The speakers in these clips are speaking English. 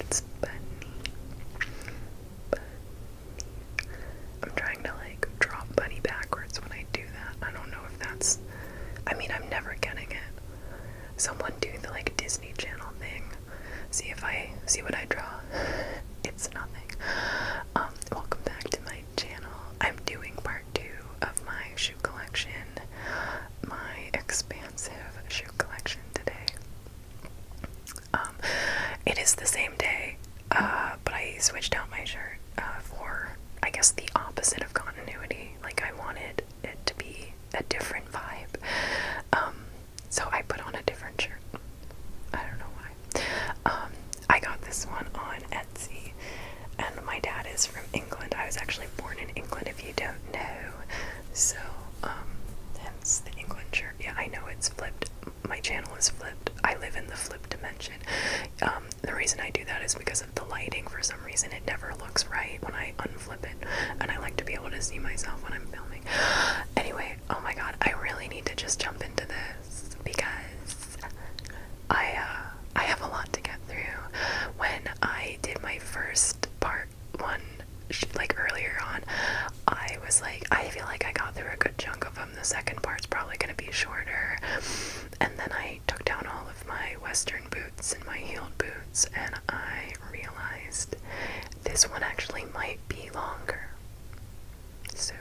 It's Bunny. I'm trying to like drop Bunny backwards when I do that. I don't know if that's, I mean, I'm never getting it. Someone do the like Disney Channel thing. See what I draw. It's nothing. Welcome back to my channel. I'm doing part 2 of my shoe collection. My expansive shoe collection today. It is the same day, but I switched out my shirt for, I guess, the opposite of continuity. Like, I wanted it to be a different vibe. So I put on a different shirt. I don't know why. I got this one on Etsy, and my dad is from England. I was actually born in England, if you don't know. So, hence the England shirt. Yeah, I know it's flipped. My channel is flipped. I live in the flip dimension. The reason I do that is because of the lighting. For some reason, it never looks right when I unflip it, and I like to be able to see myself when I'm filming. Anyway, oh my god, I really need to just jump into this because I have a lot to get through. When I did my first part 1, like earlier on, I was like, I feel like I got through a good chunk of them. The second part's probably going to be shorter. And then I took down all of my Western boots and my heeled boots, and I realized this one actually might be longer. So,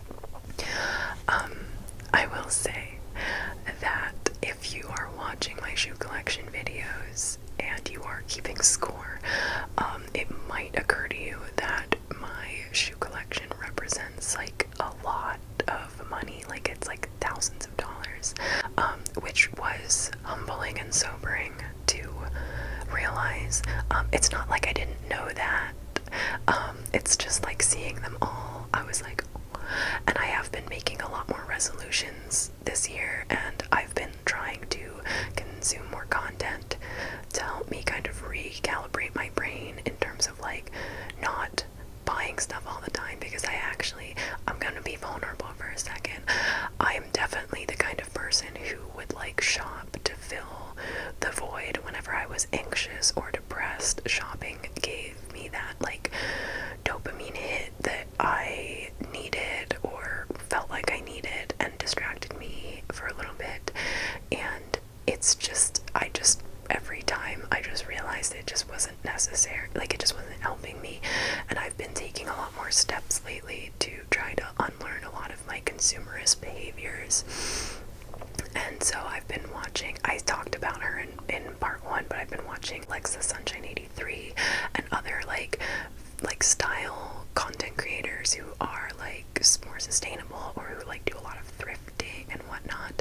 I will say that if you are watching my shoe collection videos and you are keeping score, it might occur to you that my shoe collection represents like a lot of money, like it's like thousands of dollars, which was humbling and sobering to realize. It's not like I didn't know that. It's just like seeing them all, I was like, oh. And I have been making a lot more resolutions this year, and I've been trying to consume more content to help me kind of recalibrate my brain in terms of like not buying stuff all the time, because I'm gonna be vulnerable for a second. I am definitely the kind of person who would like shop to fill the void whenever I was anxious or depressed. Shopping gave me that like dopamine hit that I needed or felt like I needed, and distracted me for a little bit. And it's just, every time I just realized it just wasn't necessary, like it just wasn't helping me. And I've been taking a lot more steps lately to try to unlearn a lot of my consumerist behaviors. And so I've been watching, I talked about her in part 1, but I've been watching Lexa Sunshine 83 and other like style content creators who are like more sustainable, or who like do a lot of thrifting and whatnot.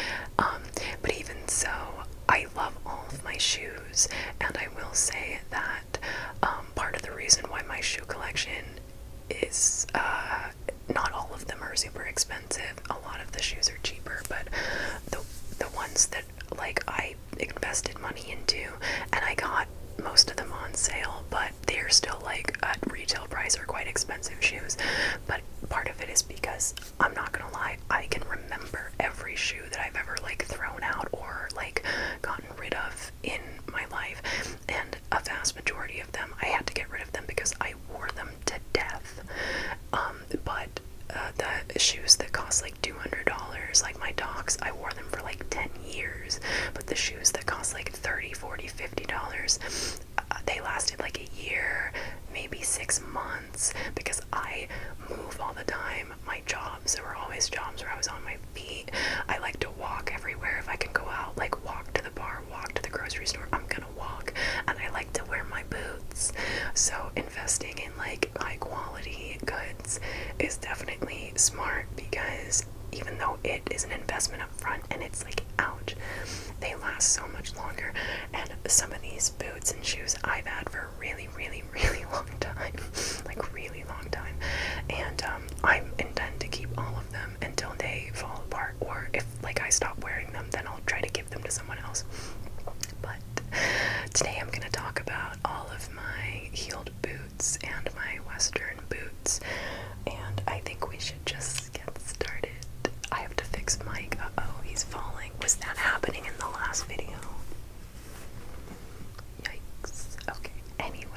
But even so, I love all of my shoes, and I will say that part of the reason why my shoe collection is not all of them are super expensive. A lot of the shoes are cheaper, but the ones that like I invested money into, and I got most of them on sale, but they're still like at retail price are quite expensive shoes. But part of it is because, I'm not gonna lie, I can remember every shoe that I've ever like thrown out or like gotten rid of in my life, and a vast majority of them I had to get rid of them because I wore them to death. But the shoes that cost like $200, like my Docs, I wore them for like 10 years. But the shoes that cost like $30, $40, $50, they lasted like a year, maybe 6 months, because I move all the time. My jobs, there were always jobs where I was on my feet. I like to walk everywhere. If I can go out, like walk to the bar, walk to the grocery store, I'm gonna walk. And I like to wear my boots. So investing in like high quality goods is definitely smart, because even though it is an investment up front and it's like, ouch, they last so much longer. And some of these boots and shoes I've had for a really, really, really long time, like really long time. And I intend to keep all of them until they fall apart, or if like I stop wearing them, then I'll try to give them to someone else. But today I'm going to talk about all of my heeled boots and my Western boots, and I think we should just get started. I have to fix Mike. Uh-oh, he's falling. Was that happening in the last video? Yikes. Okay, anyway.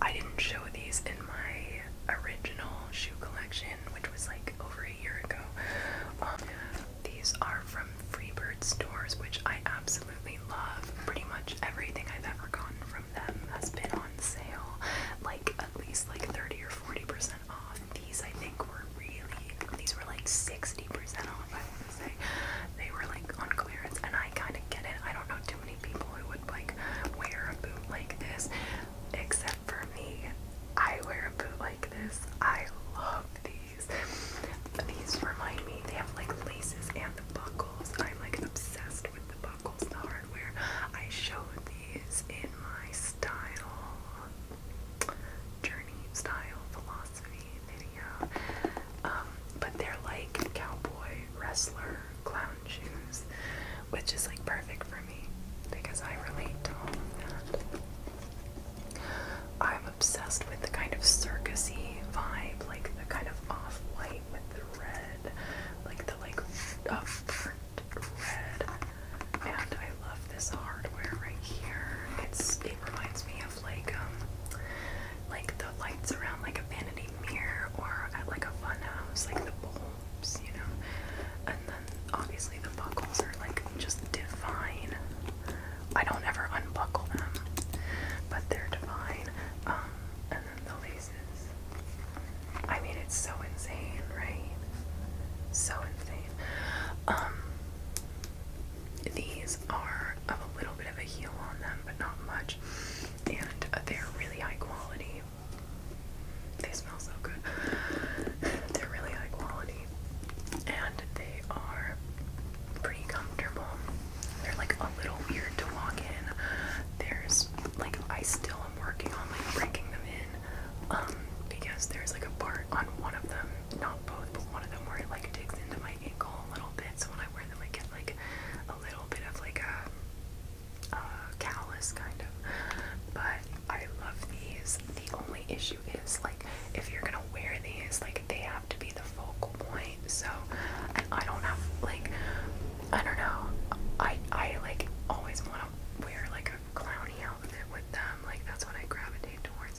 I didn't show these in my original shoe collection, which was like over a year ago. These are from Freebird stores, which I absolutely love. Pretty much everything I've ever gotten from them has been on sale, like at least like 30 or 40% off. These I think were these were like 60% off, I want to say. They were like on clearance, and I kind of get it. I don't know too many people who would like wear a boot like this, except for me. I wear a boot like this. I love these. These remind me, they have like laces and the buckles. I'm like obsessed with the buckles, the hardware. I showed these in my style philosophy video. But they're like cowboy, wrestler, clown shoes, which is like perfect for me because I relate to all of that. I'm obsessed with the kind of circusy vibe, like the kind of off-white with the red, like the burnt red. And I love this hardware right here. It reminds me of like the lights around like a vanity mirror or at like a fun house, like the bulbs, you know. And then obviously the buckles are like just divine. I don't ever unbuckle them, but they're divine. And then the laces. I mean, it's so insane, right? So insane. These are a little bit of a heel on them, but not much. And they're really high quality. They smell so good. They're really high quality. And they are pretty comfortable. They're like a little weird to walk in. There's like, I still am working on like breaking them in. Because there's like a part on one of them, not both, but one of them where it like digs into my ankle a little bit. So when I wear them, I get like a little bit of like a callus kind of. But I love these. The only issue is like if you're gonna wear these, like they have to be the focal point. So, and I don't have like, I don't know. I like always want to wear like a clowny outfit with them. Like that's what I gravitate towards.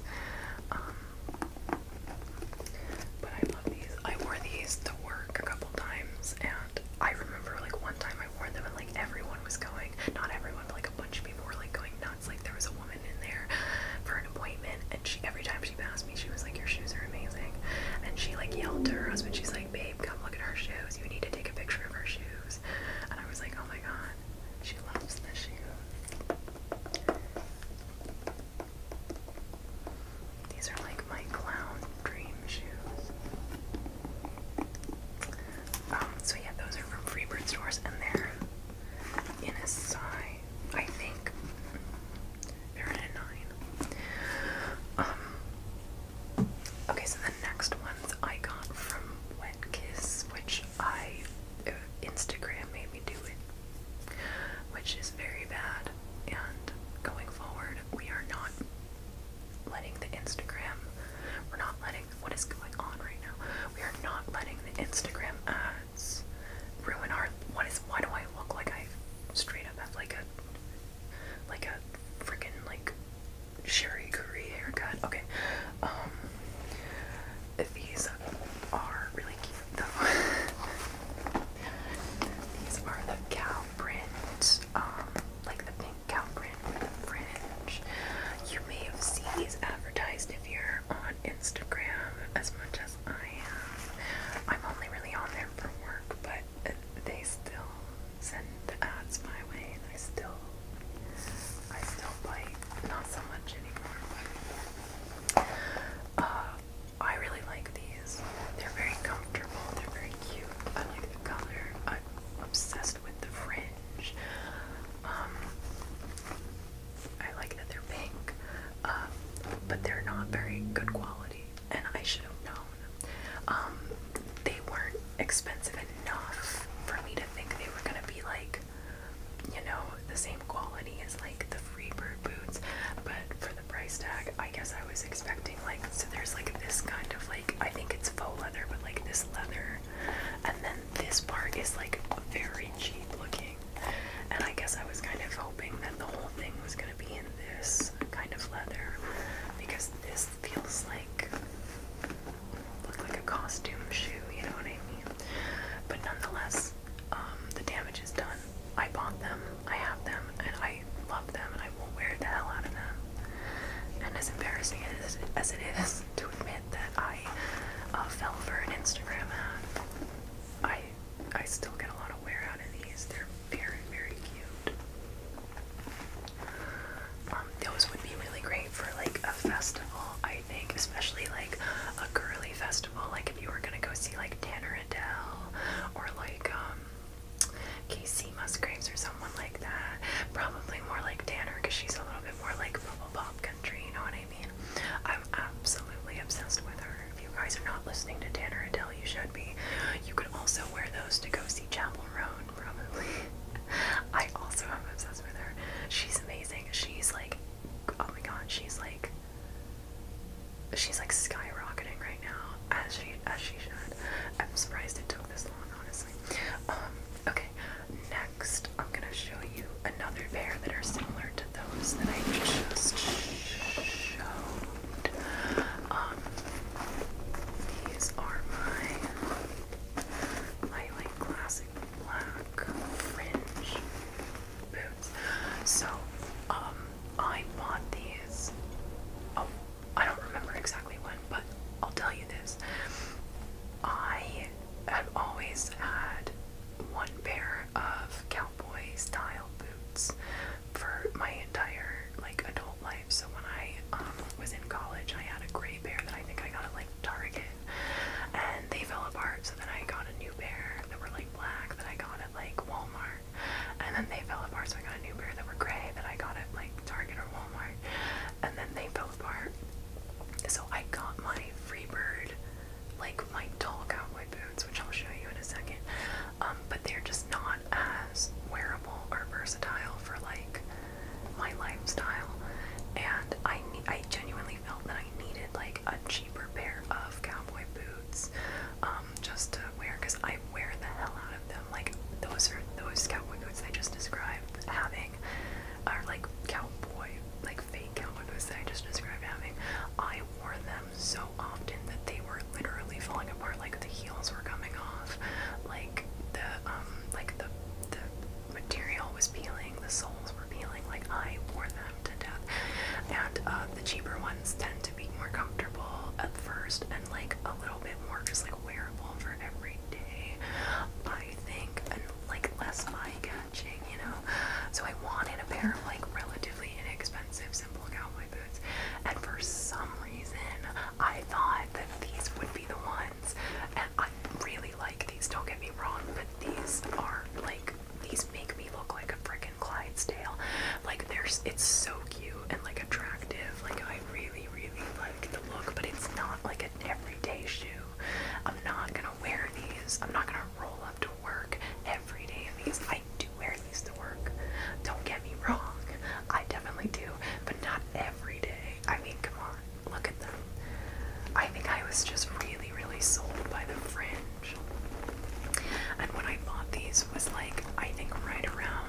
But I love these. I wore these to work a couple times, and I remember like one time I wore them and like everyone was going, not everyone, but like a bunch of people were like going nuts. Like there was a woman in there for an appointment, and every time she passed me, she was like, "Your shoes are amazing," and she like yelled to her husband. She's like, "Babe, come look at her shoes. You need to take a picture of her shoes." And I was like, "Oh my god, she loves the shoes." These are like my clown dream shoes. So yeah, those are from Freebird stores, and they're in a size, I think, they're in a 9. Okay, so the next ones I got from Wet Kiss, which Instagram made me do it, which is very bad, and going forward, we are not letting the Instagram, what is going on right now? We are not letting the Instagram ads ruin why do I look like I straight up have like a freaking like Sherry Curry haircut? Okay, these are really cute though. These are the cow print, like the pink cow print with the fringe. You may have seen these advertised if you're on Instagram as much as I am. I'm only really on there for work, but they still send the ads my way, and I still bite. Not so much anymore, but I really like these. They're very comfortable. They're very cute. I like the color. I'm obsessed with the fringe. I like that they're pink, but they're not very good quality, and I should have known. They weren't expensive enough for me to think they were gonna be like, you know, the same quality as like the Freebird boots, but for the price tag, I guess I was expecting like, so there's like this kind of like, I think it's faux leather, but like this leather, and then this part is like very cheap looking, and I guess I was kind of hoping that the whole thing was gonna be in this kind of leather, because this they're like relatively inexpensive, simple cowboy boots. And for some reason, I thought that these would be the ones. And I really like these, don't get me wrong, but these are like, these make me look like a freaking Clydesdale. Like it's so cute and like attractive. Like I really, really like the look, but it's not like an everyday shoe. I'm not gonna wear these. I'm not gonna roll up to work every day in these. I do wear these to work. Don't get me wrong. I definitely do, but not every day. I mean, come on, look at them. I think I was just really, really sold by the fringe. And when I bought these was like, I think right around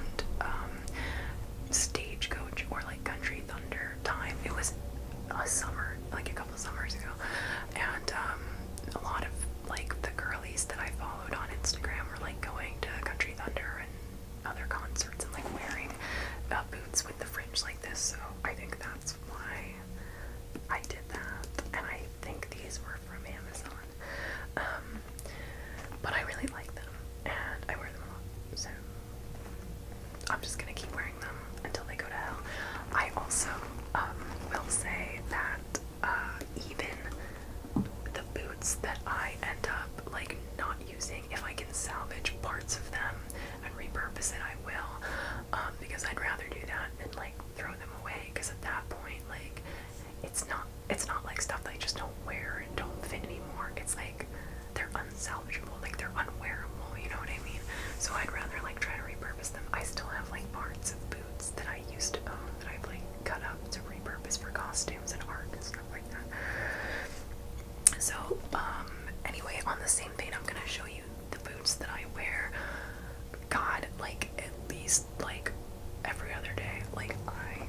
Stagecoach or like Country Thunder time. It was a summer, like a couple summers ago. And a lot of like the girlies that I followed on Instagram were like going to Country Thunder and other concerts and like wearing boots with the fringe like this. So I think that's why I did that. And I think these were from Amazon. But I really like them and I wear them a lot. So I'm just gonna keep wearing them until they go to hell. I also will say that even the boots that I end up like not using, if I can salvage parts of them and repurpose it, I will, because I'd rather do that than like throw them away. Because at that point, like it's not like stuff that I just don't wear and don't fit anymore. It's like they're unsalvageable, like they're unwearable. You know what I mean? So I'd rather like try to repurpose them. I still have like parts of boots that I used to own that I've like cut up to repurpose for costumes and art and stuff like that. So, anyway, on the same vein, I'm gonna show you the boots that I wear. God, like at least like every other day. Like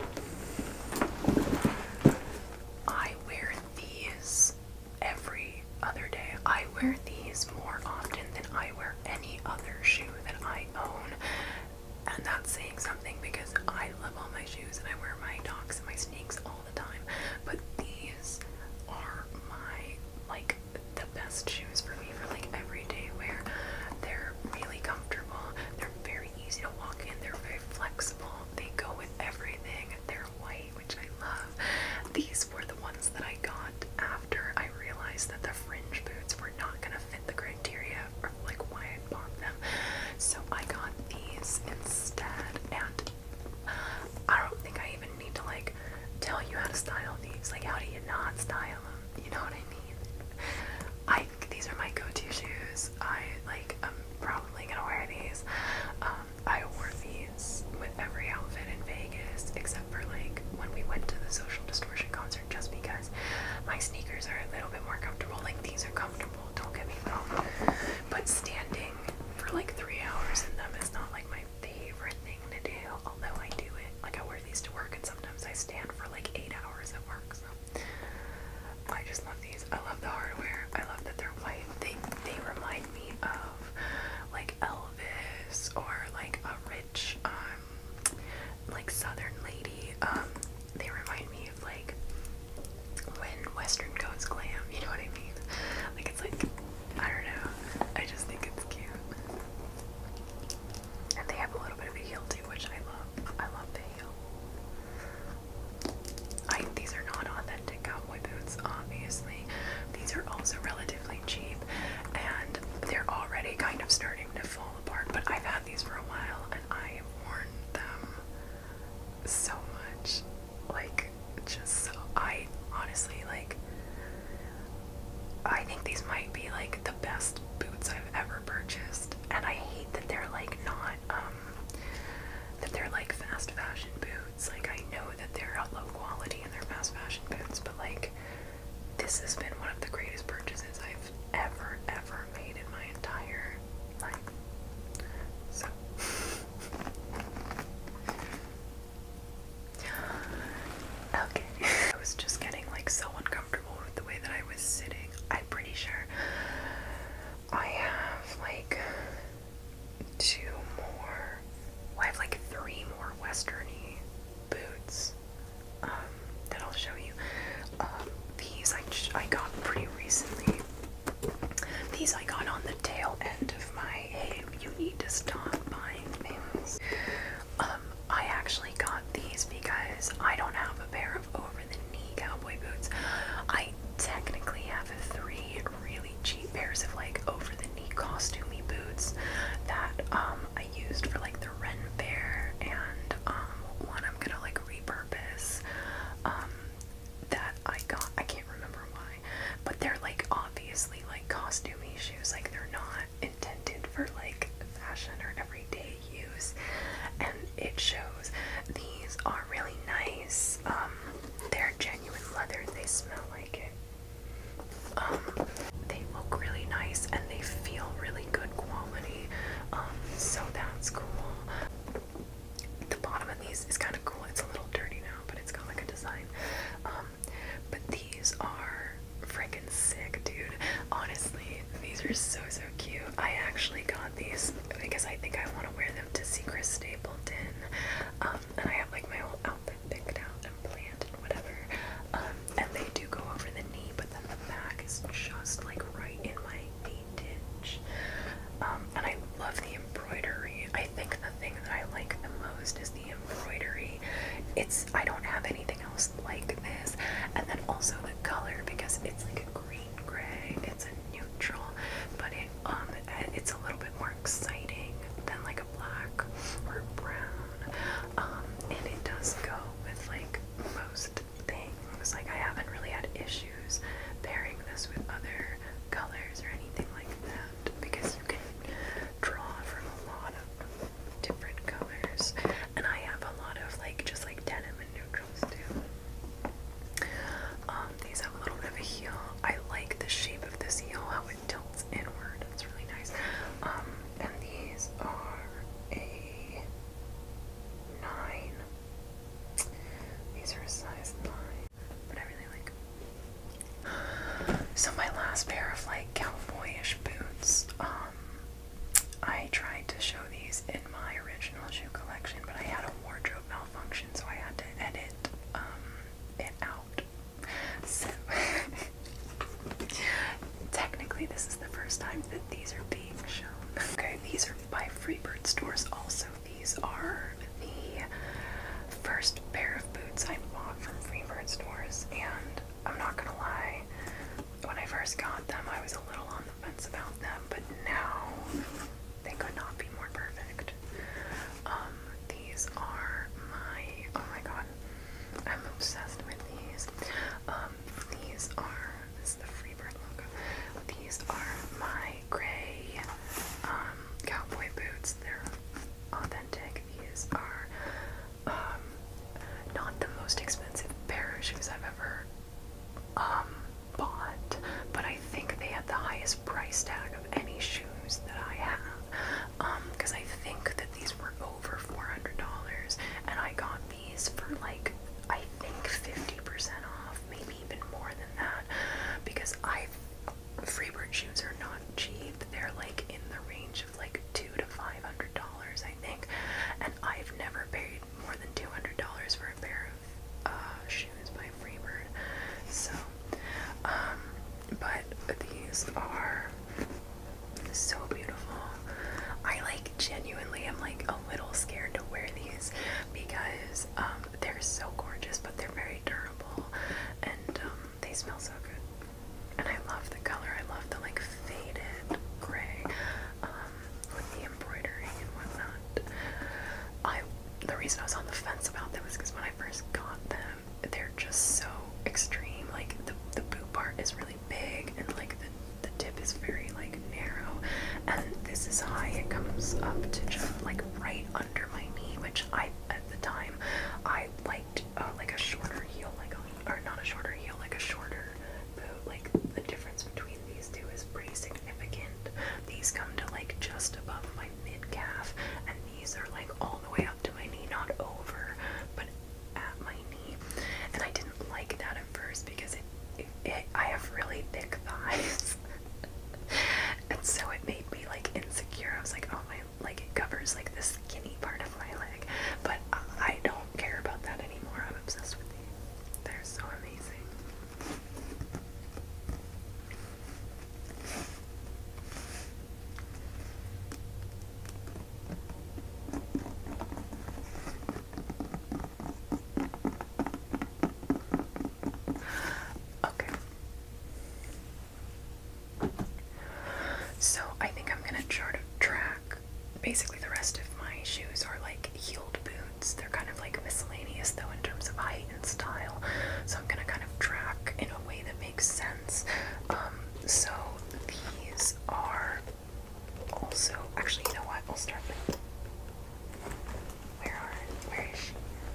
I wear these every other day. I wear these more often than I wear any other shoe that I own. And that's saying something because I love all my shoes and I wear my Docs and my sneaks all the time. But these are my, like, the best shoes for me for, like, everyday wear. They're really comfortable. They're very easy to walk in. They're very flexible. They go with everything. They're white, which I love. These were the ones that I got after I realized that the fringe boots were not going to fit the criteria or, like, why I bought them. So I got these instead, and I don't think I even need to like tell you how to style these. Like, how do you not style them? You know what I mean? These I don't have anything else like this. And then also the color, because it's like a green gray, it's a neutral, but it's a little bit more exciting than like a black or a brown. And it does go with like most things. Like I haven't really had issues pairing this with other colors or anything like that, because you can draw from a lot of different colors. And I have a lot of like just like denim and neutrals too. These have a little bit of a heel. I like the shape of this heel, how it tilts inward. It's really nice. And these are a 9. These are a size 9, but I really like them. So my last pair of like cowboyish boots, I tried to show these in my original shoe collection, but I had a wardrobe malfunction, so I had to edit it out. So technically this is the first time that these are being shown. Okay, these are by Freebird Stores also. These are the first pair of boots I bought from Freebird Stores, and I'm not gonna lie, when I first got them I was a little on the fence about them, but now they could not be more perfect. These are oh my god, I'm obsessed with these. This is the Freebird logo. These are my gray cowboy boots. They're authentic. These are not the most expensive pair of shoes I've ever bought, but I think they had the highest price tag of any shoes that I have, because I think that these were over $400, and I got these for like, I think 50% off, maybe even more than that, because Freebird shoes are not cheap. They're like in the range of like $200 to $500, I think, and I've never paid more than $200 for a pair of shoes by Freebird. So, but these are so beautiful. I like genuinely am like a little scared to wear these because they're so gorgeous, but they're very durable, and they smell so good. And I love the color. I love the like faded gray with the embroidery and whatnot. The reason I was on the fence about them is because when I first got them, they're just so extreme. Like the boot part is really big, and like the tip is very like narrow, and this is high. It comes up to just like right under my knee, which at the time I liked like a shorter heel, or not a shorter heel, like a shorter boot. Like the difference between these two is pretty significant. These come to like just above my mid calf, and these are like all the way up to my knee, not over, but at my knee. And I didn't like that at first because I have really thick thighs, and so it made me like insecure. I was like, oh, like it covers like the skinny part of my leg, but I don't care about that anymore. I'm obsessed with these. They're so amazing. Okay. So I think I'm gonna try to track. Basically the rest of my shoes are like heeled boots. They're kind of like miscellaneous though in terms of height and style. So I'm gonna kind of track in a way that makes sense. So these are also, actually, you know what? I'll start with, where is she?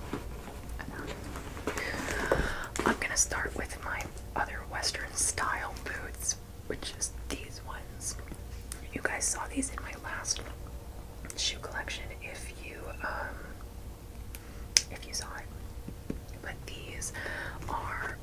I'm gonna start with my other Western style boots, which is these ones. You guys saw these in my last shoe collection if you saw it. But these are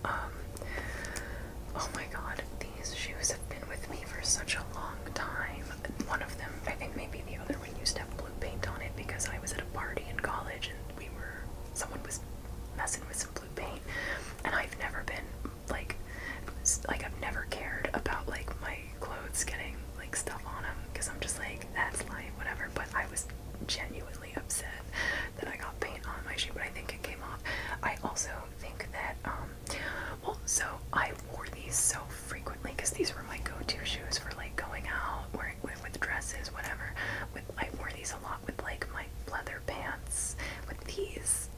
oh my god, these shoes have been with me for such a long time. One of them, I think maybe the other one, used to have blue paint on it because I was at a party in college and someone was messing with some blue paint, and I've never been like I've never cared about like my clothes getting like stuff on them, because I'm just like, that's life, whatever. But I was genuinely upset that I got paint on my shoe, but I think it came off.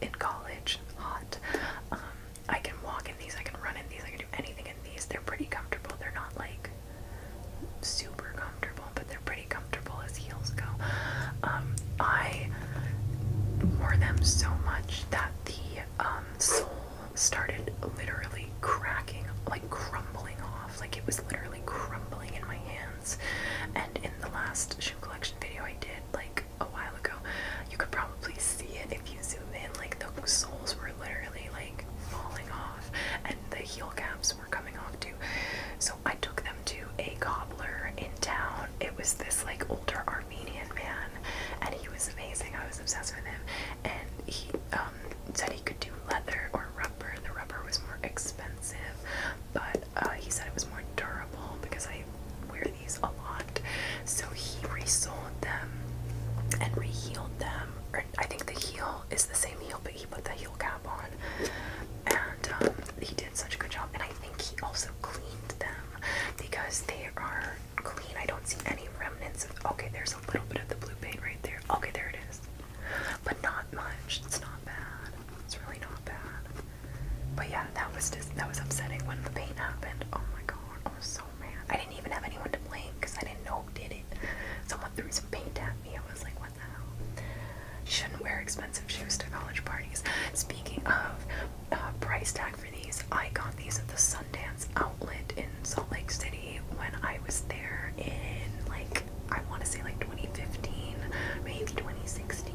in college. Hot. I can walk in these, I can run in these, I can do anything in these. They're pretty comfortable. They're not like super comfortable, but they're pretty comfortable as heels go. I wore them so much that the sole started literally cracking, like crumbling off. Like it was literally crumbling in my hands. And in the last shoe collection video I did like a while ago, you could probably see it if you zoom in. Like the soles were literally like falling off, and the heel caps were coming off too. So I took them to a cobbler in town. It was this like older Armenian man, and he was amazing. I was obsessed with him, and he said he could do leather or rubber. The rubber was more expensive, but he said it was more durable because I wear these a lot. So he resoled them and reheeled them, or I think the heel is the same heel, but he put the heel cap on, and he did such a good job. And I think he also cleaned them because they are clean. I don't see any remnants of, okay, there's a little bit of the blue paint right there. Okay, there it is, but not much. It's not bad. It's really not bad. But yeah, that was upsetting when the paint happened. Oh my god, I was so mad. I didn't even have anyone to blame because I didn't know who did it. Someone threw some paint at me. I was like, what the hell? You shouldn't wear expensive shoes to college parties. Speaking of price tag for these, I got these at the Sundance outlet in Salt Lake City when I was there in like, I want to say like 2015, maybe 2016.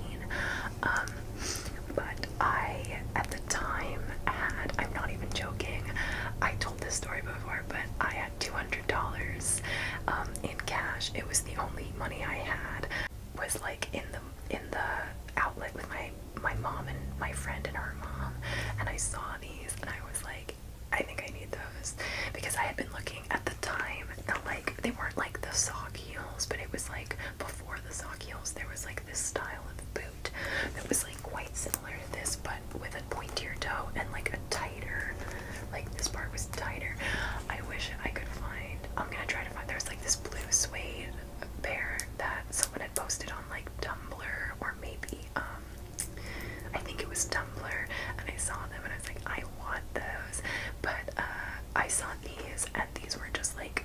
But I, at the time, had, I'm not even joking, I told this story before, but I had $200 in cash. It was the only money I had. Was like in the outlet with my mom and my friend and her mom, and I saw these and I was like, I think I need those, because I had been looking at the time that like they weren't like the sock heels, but it was like before the sock heels there was like this style of boot that was like quite similar to this, but with a pointier toe and like a tighter, like this part was tighter. I wish I could find, I'm gonna try to find, there's like this blue suede pair that someone had posted on like Tumblr, or maybe I think it was Tumblr, and I saw them and I was like, I want those. But I saw these, and these were just like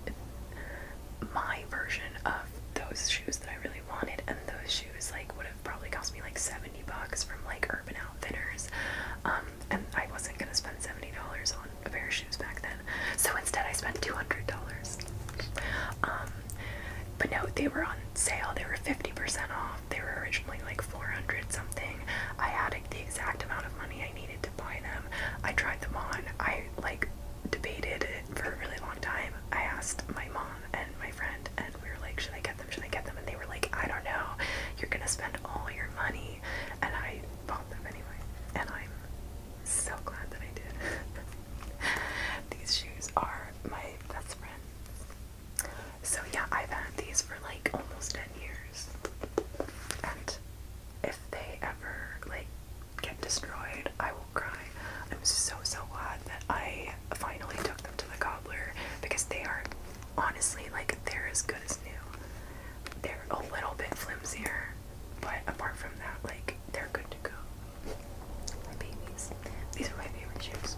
my version of those shoes that I really wanted, and those shoes like would have probably cost me like $70 from like Urban Outfitters, and I wasn't gonna spend $70 on a pair of shoes back then, so instead I spent $200. But no, they were on sale. They were 50% off. They were originally like 400 something. I had the exact amount of money I needed to buy them. I tried them on. I like debated it for a really long time. I asked my mom and my friend, and we were like, should I get them? Should I get them? And they were like, I don't know. You're gonna spend all your money. And I bought them anyway. And I'm so glad that I did. These shoes are my best friend. So yeah, I've had these for like almost 10 years, and if they ever like get destroyed, I will cry. I'm so glad that I finally took them to the cobbler, because they are honestly like, they're as good as new. They're a little bit flimsier, but apart from that, like, they're good to go. My babies. These are my favorite shoes.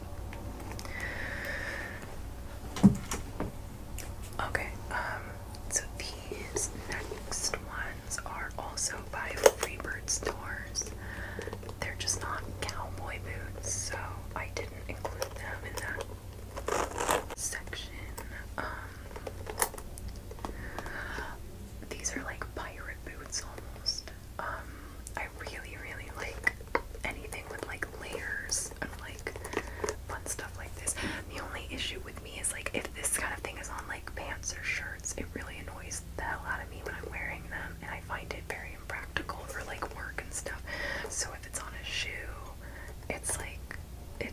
Okay, so these next ones are also by Freebird stores. They're just not cowboy boots, so I didn't include them in that section. These are like pirate boots almost. I really like anything with like layers and like fun stuff like this. The only issue with me is like, if this kind of thing is on like pants or shirts, it really annoys the hell out of me when I'm wearing them, and I find it very impractical for like work and stuff. So if it's on a shoe, it's like,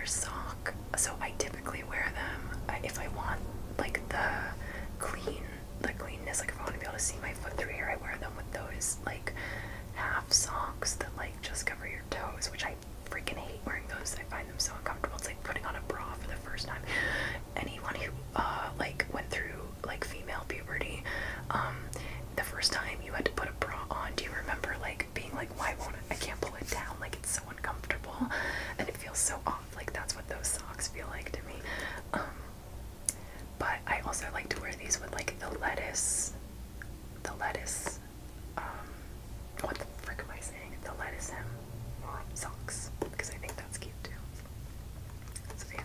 regular sock, so I typically wear them if I want like the cleanness, like if I want to be able to see my foot through here, I wear them with those like half socks that like just cover your toes, which I freaking hate wearing those. I find them so uncomfortable. It's like putting on a bra for the first time. Anyone who like went through like female puberty, the first time you had to put a bra on, do you remember like being like, why won't I can't pull it down, like it's so uncomfortable and it feels so off? Like that's what those socks feel like to me. But I also like to wear these with like the lettuce, what the frick am I saying? The lettuce hem socks, because I think that's cute too. So yeah.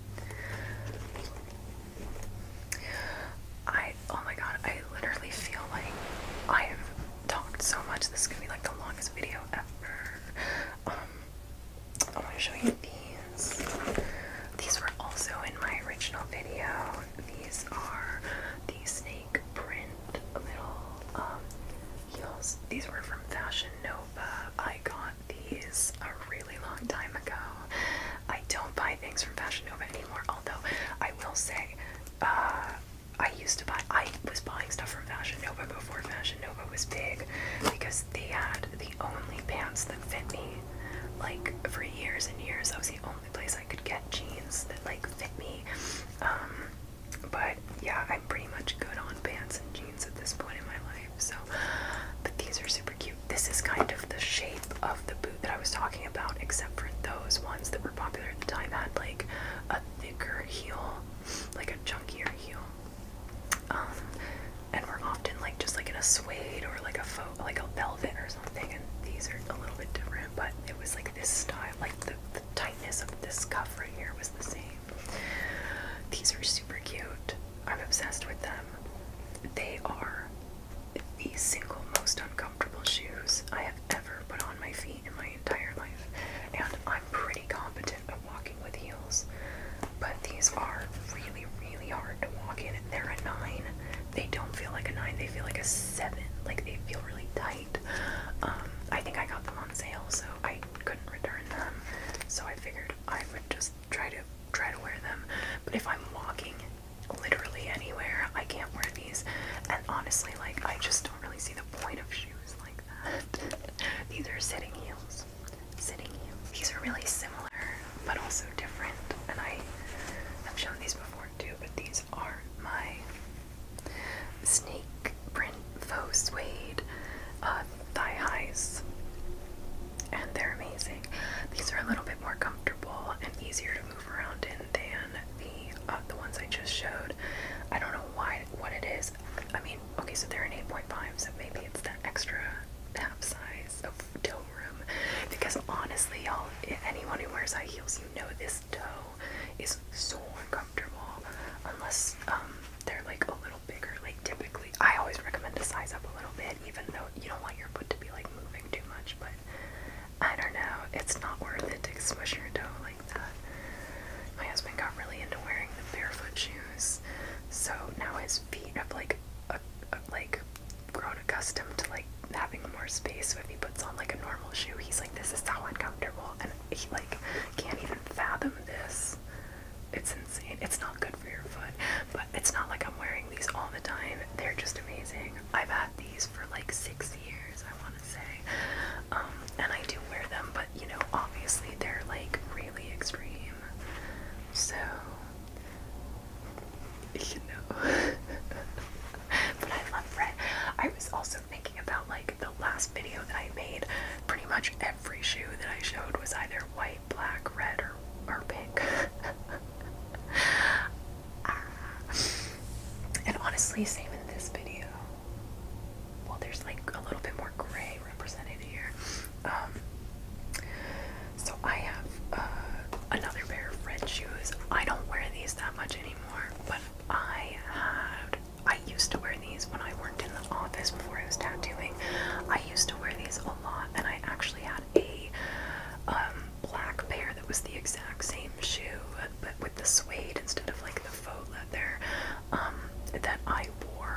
Oh my god, I literally feel like I have talked so much. This is gonna be like the longest video ever. I want to show you these. These were also in my original video. These are the snake print little heels. These were from Fashion Nova. I got these a really long time ago. I don't buy things from Fashion Nova anymore, although I will say, I was buying stuff from Fashion Nova before Fashion Nova was big, because they had the only pants that fit me. Like, for years and years, that was the only place I could get jeans that, like, fit me. But, yeah, I'm pretty much good on pants and jeans at this point in my life, so. But these are super cute. This is kind of the shape of the boot that I was talking about, except for those ones that were popular at the time had, like, a thicker heel, like a chunkier heel. And we're often, like, just, like, in a suede or, like, like a velvet or something, and these are a little bit different, but it was like this style, like the tightness of this cuff right here was the same. These are super cute. I'm obsessed with them. They are the single most uncomfortable shoes I have ever put on my feet in my entire life, and I'm pretty competent at walking with heels, but these are really, really hard to walk in. They're a 9. They don't feel like a 9, they feel like a 7. Like, they feel really tight. I think I got them on sale, so I couldn't return them, so I figured I would just try to wear them. But if I'm walking literally anywhere, I can't wear these, and honestly, like, I just don't really see the point of shoes like that. These are sitting heels. These are really similar, but also different, and I've shown these before too, but these are my snake print faux suede thigh highs, and they're amazing. These are a little bit more comfortable and easier to move around in than the ones I just showed. I don't know what it is. I mean, okay, so they're an 8.5, so maybe it's that extra half size of toe room, because honestly, y'all, anyone who wears high heels, you know this toe is so uncomfortable unless they're like a little bigger. Like, typically I always recommend to size up a little bit, even though you don't want your foot to be like moving too much, but I don't know, it's not worth it to smush your toe like that. My husband got really into wearing the barefoot shoes, so now his feet have like grown accustomed to like having more space. So if he puts on like a normal shoe, he's like, this is so uncomfortable, and he like can't even fathom this. It's insane. It's not good for your foot, but it's not like I'm wearing these all the time. They're just amazing. I've had these for like 6 years, I want to say, and I do wear them, but you know, obviously they're like really extreme, so you know. But I love red. I was also thinking about, like, the last video that I made, pretty much every shoe that I showed was either white, black, red, or pink. And honestly, same in this video. Well, there's like a little bit more gray represented here. So I have another pair of red shoes. I don't wear these that much anymore, but I used to wear these when I worked in the office before I was tattooing. I used to wear these a lot, and I actually had a black pair that was the exact same shoe, but with the suede instead of like the faux leather, that I wore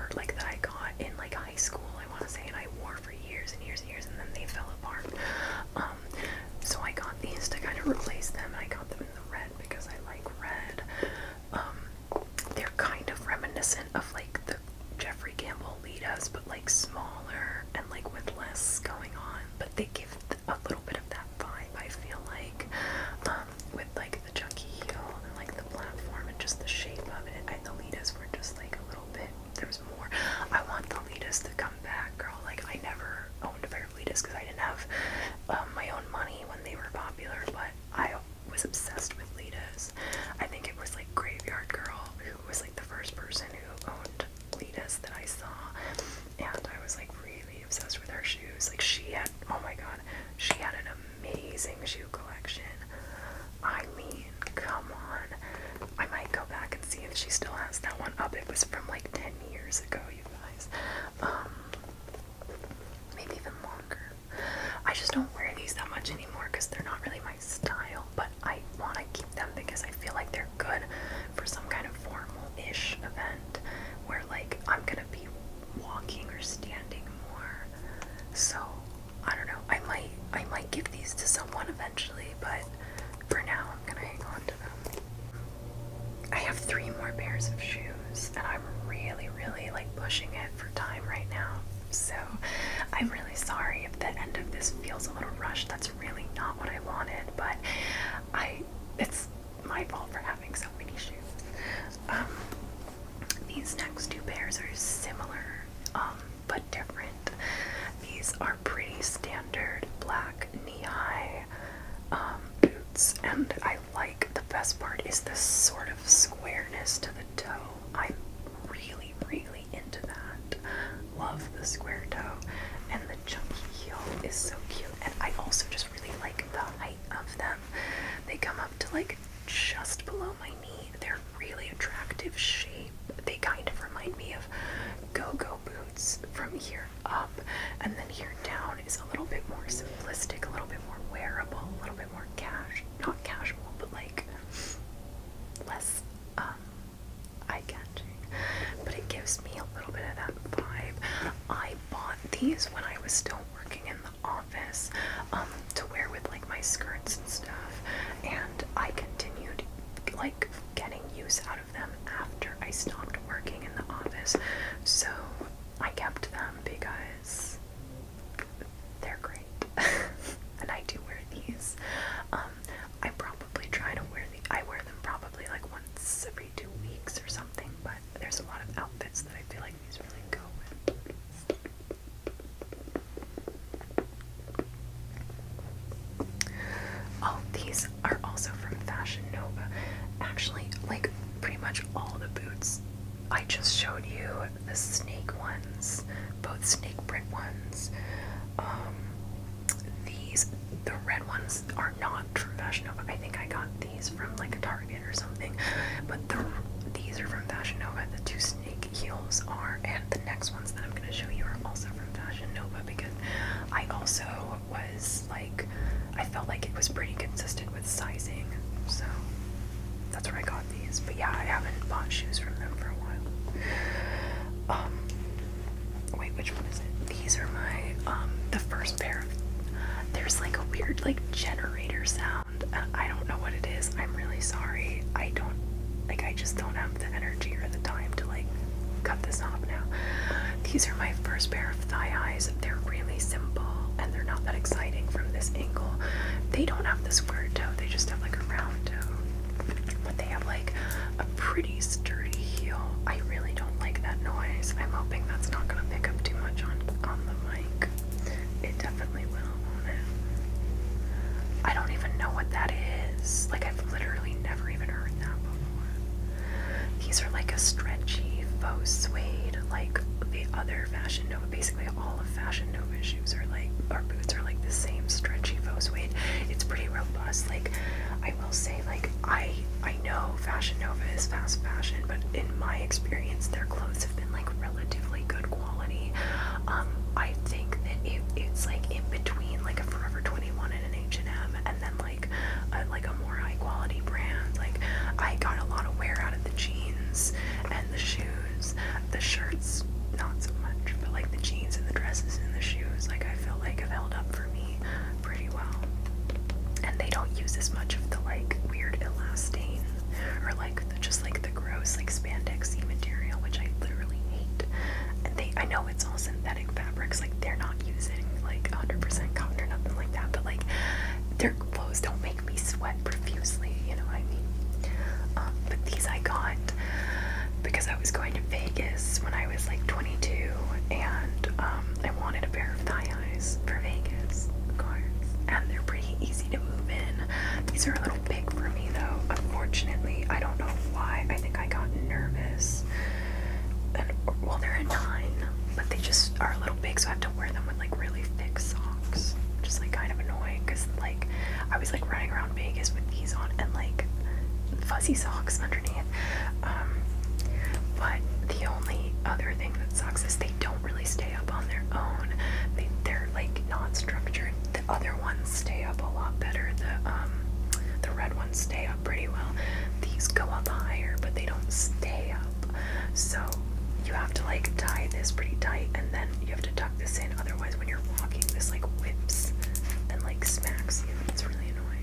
was obsessed with Litas. I think it was like Graveyard Girl who was like the first person who owned Litas that I saw, and I was like really obsessed with her shoes. Like she had, oh my god, she had an amazing shoe collection. I mean, come on. I might go back and see if she still has that one up. It was from like 10 years ago, you guys. Maybe even longer. I just don't wear these that much anymore because they're not really my style, but I want to keep them because I feel like they're good for some kind of formal-ish event where like I'm gonna be walking or standing more. So I don't know. I might give these to someone eventually, but for now I'm gonna hang on to them. I have 3 more pairs of shoes, and I'm really like pushing it for time right now. So I'm really sorry if the end of this feels a little rushed. That's really not what I wanted, but it's my fault for having so many shoes. These next 2 pairs are similar, but different. These are pretty standard black knee-high boots, and I like, the best part is this sort of squareness to the toe. I'm really into that. Love the square toe, and the chunky heel is so cute, and I also just really like the height of them. They come up to like just below my knee. They're really attractive shape. They kind of remind me of go-go boots from here up, and then here down is a little bit more simplistic, a little bit more wearable, a little bit more not casual, but like less eye-catching. But it gives me a little bit of that vibe. I bought these when I was still working in the office to wear with like my skirts and stuff, and I continued like getting use out of them after I stopped working in the office. So I kept them because they're great. And I do wear these. I probably try to wear I wear them probably like once every 2 weeks or something, but there's a lot of outfits that I feel like these really go with. Oh, these are also from Fashion Nova. Actually, like pretty much all the boots I just showed you, the snake ones, both snake print ones. The red ones are not from Fashion Nova. I think I got these from like a Target or something, but these are from Fashion Nova. The 2 snake heels are, and the next ones that I'm going to show you are also from Fashion Nova, because I also was like, I felt like it was pretty consistent with sizing, so that's where I got these. But yeah, I haven't bought shoes from them for a while. Wait, which one is it? These are my, the first pair of, there's like a weird like generator sound. I don't know what it is. I'm really sorry. I just don't have the energy or the time to like cut this off now. These are my first pair of thigh highs. They're really simple and they're not that exciting from this angle. They don't have the square toe. They just have like a round toe. But they have like a pretty sturdy heel. I really don't like that noise. I'm hoping that's not gonna pick up too much on the mic. It definitely will, won't it? I don't even know what that is. Like, I've literally never even heard that before. These are like a stretchy faux suede, like the other Fashion Nova. Basically all of Fashion Nova shoes are like, or boots are like the same stretchy faux suede. It's pretty robust. Like, I will say, like, I know Fashion Nova is fast fashion, but in my experience, their clothes have been like relatively good quality. I think that it's like in between like a Forever 21 and an H&M, and then like a more high quality brand. Like, I got a lot of wear out of the jeans and the shoes. The shirts, not so much, but like the jeans and the dresses and the shoes, like I feel like have held up for me pretty well. And they don't use as much of the like weird elastane or like just like the gross like spandexy material, which I literally hate. And I know it's all synthetic fabrics, like they're not using like 100% cotton or nothing like that, but like their clothes don't make me sweat profusely, you know what I mean? But these I got because I was going to Vegas when I was like 22, and I wanted a pair of thigh highs for Vegas, of course, and they're pretty easy to move in. These are a little big unfortunately, I don't know why. I think I got nervous. And, well, they're a 9, but they just are a little big, so I have to wear them with like really thick socks, which is like kind of annoying because like I was like running around Vegas with these on and like fuzzy socks underneath. But the only other thing that sucks is they don't really stay up on their own. They're like not structured. The other ones stay up a lot better. The red ones stay up pretty well. These go up higher, but they don't stay up. So you have to like tie this pretty tight, and then you have to tuck this in. Otherwise, when you're walking, this like whips and like smacks you. It's really annoying.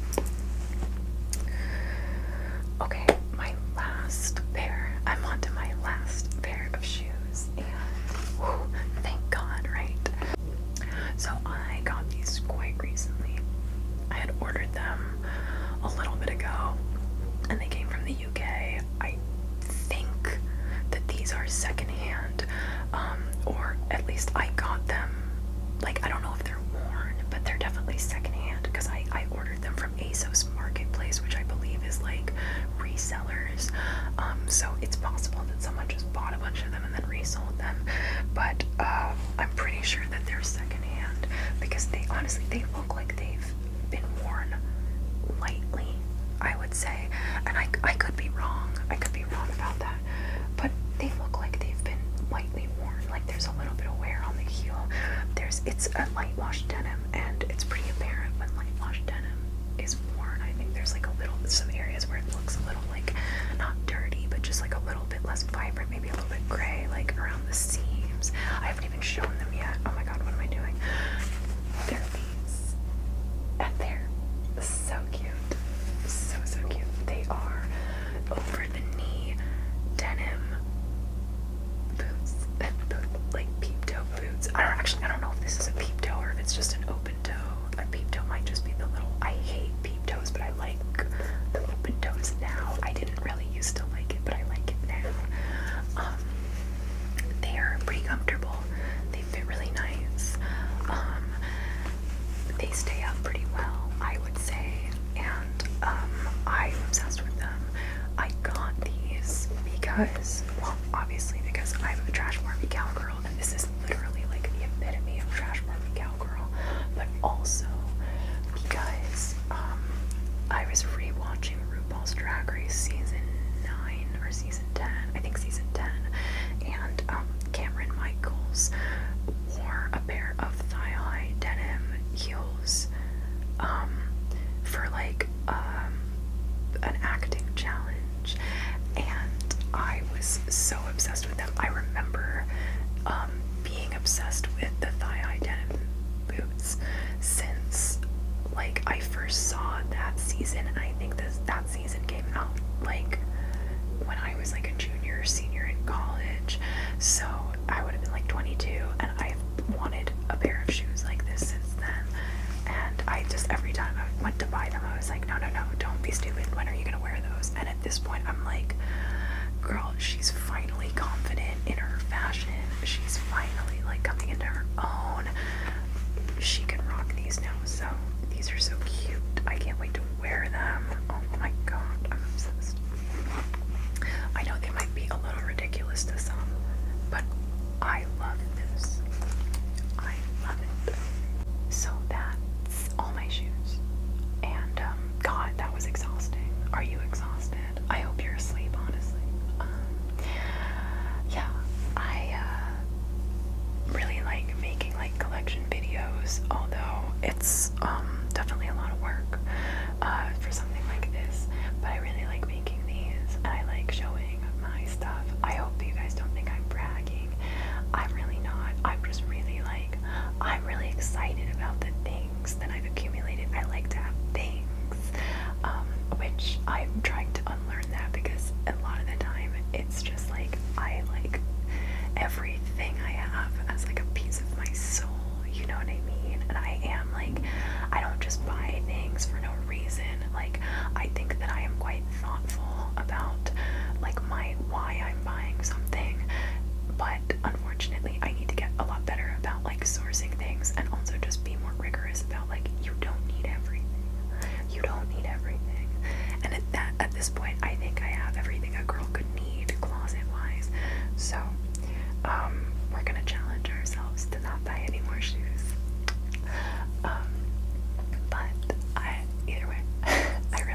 Okay, my last pair. I'm on to my last pair of shoes, and whew, thank God, right? So I got these quite recently. I had ordered them a little bit ago, and they came from the UK. I think that these are secondhand, or at least I got them, like, I don't know if they're worn, but they're definitely secondhand because I ordered them from ASOS Marketplace, which I believe is like resellers. So it's possible that someone just bought a bunch of them and then resold them, but I'm pretty sure that they're secondhand because they honestly, they look like they've been worn lightly, I would say, and I could be wrong. I could be wrong about that, but they look like they've been lightly worn. Like there's a little bit of wear on the heel. It's a light wash denim, and it's pretty apparent when light wash denim is worn. I think there's like some areas where it looks a little like not dirty, but just like a little bit less vibrant, maybe a little bit gray, like around the seams. I haven't even shown them yet. Oh my god, what am I doing? They're these, and they're so cute, so cute. They are over the knee denim boots, like peep toe boots. I don't know if this is a peep toe or if it's just an open toe. A peep toe might just be the little, I hate peep toes, but I like the open toes now. I didn't really used to like it, but I like it now. They are pretty comfortable. They fit really nice. They stay up pretty well, I would say, and I'm obsessed with them. I got these because, well, obviously because I'm a trash Barbie cowgirl, and this is literally like the epitome of trash Barbie cowgirl, but also because I was rewatching RuPaul's Drag Race season 9 or season 10, I think season 10, and Cameron Michaels wore a pair of thigh-high denim heels for like an acting challenge, and I was so obsessed with them. I remember being obsessed with the thigh-high denim boots since like I first saw that season, and I think that season came out like when I was like a junior or senior in college, so I would have been like 22, and I've wanted a pair of shoes like this since then. And I just, every time I went to buy them, I was like, no, don't be stupid, when are you gonna wear those? And at this point I'm like, girl, she's finally confident in her fashion, she's finally like coming into her own, she can rock these now. So these are so cute, I can't wait to wear them. Oh my god, I'm obsessed. I know they might be a little ridiculous to some, but I love this. I love it. So that's all my shoes, and god, that was exhausting. Are you exhausted? I hope you're asleep, honestly. Yeah, I really like making like collection videos, although it's definitely a lot of work.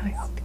really hope